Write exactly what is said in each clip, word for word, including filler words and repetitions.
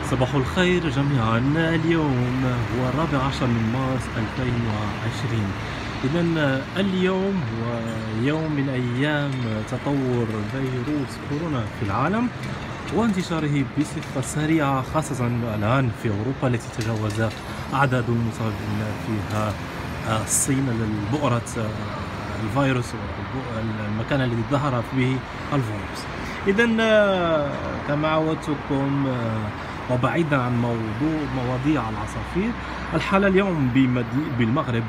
صباح الخير جميعا. اليوم هو الرابع عشر من مارس ألفين وعشرين. إذا اليوم هو يوم من أيام تطور فيروس كورونا في العالم وانتشاره بصفة سريعة، خاصة الآن في أوروبا التي تجاوز أعداد المصابين فيها الصين لبؤرة الفيروس والمكان الذي ظهر فيه الفيروس. إذا كما عودتكم وبعيدا عن موضوع مواضيع العصافير، الحالة اليوم بالمغرب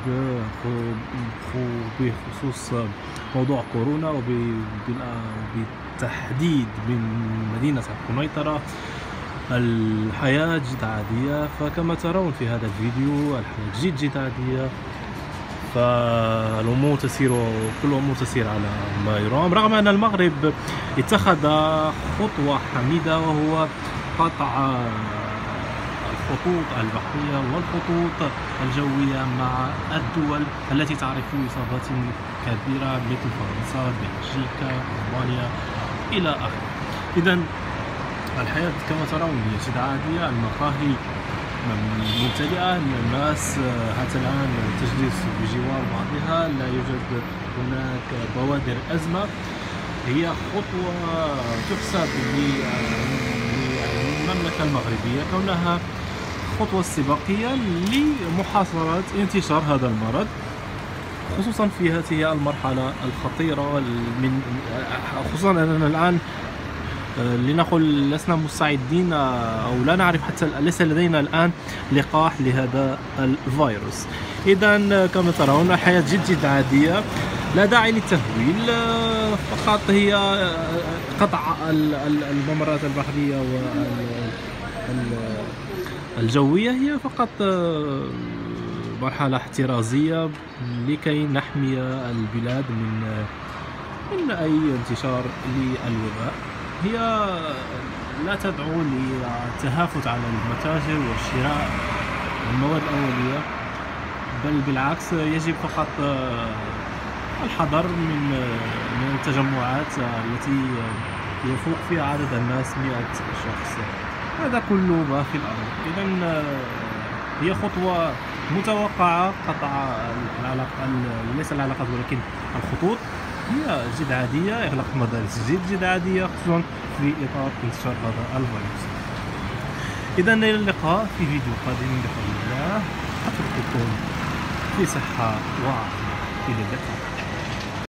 بخصوص موضوع كورونا وبالتحديد من مدينة القنيطرة الحياة جد عادية. فكما ترون في هذا الفيديو الحياة جد جد عادية، فالأمور تسير كل الأمور تسير على ما يرام، رغم أن المغرب اتخذ خطوة حميدة وهو قطع الخطوط البحرية والخطوط الجوية مع الدول التي تعرف إصابات كبيرة مثل فرنسا، بلجيكا، ألمانيا إلى آخره. إذا الحياة كما ترون هي جد عادية، المقاهي ممتلئة، الناس حتى الآن تجلس بجوار بعضها، لا يوجد هناك بوادر أزمة. هي خطوة تحسب للمملكة المغربية كونها خطوة استباقية لمحاصرة انتشار هذا المرض، خصوصا في هذه المرحلة الخطيرة من خصوصا أننا الآن لنقل لسنا مستعدين أو لا نعرف، حتى ليس لدينا الآن لقاح لهذا الفيروس. إذا كما ترون الحياة جد جد عادية، لا داعي للتهويل، فقط هي قطع الممرات البحرية والجوية هي فقط مرحلة احترازية لكي نحمي البلاد من من أي انتشار للوباء. هي لا تدعو للتهافت على المتاجر وشراء المواد الأولية، بل بالعكس يجب فقط الحذر من من التجمعات التي يفوق فيها عدد الناس مئة شخص. هذا كل ما في الأمر. إذا هي خطوة متوقعة، قطع العلاقة ليس العلاقات ولكن الخطوط هي جد عادية، إغلاق المدارس جد جد عادية، خصوصا في إطار انتشار هذا الفيروس. إذا إلى اللقاء في فيديو قادم بحول الله، أترككم في صحة وعافية. إلى اللقاء.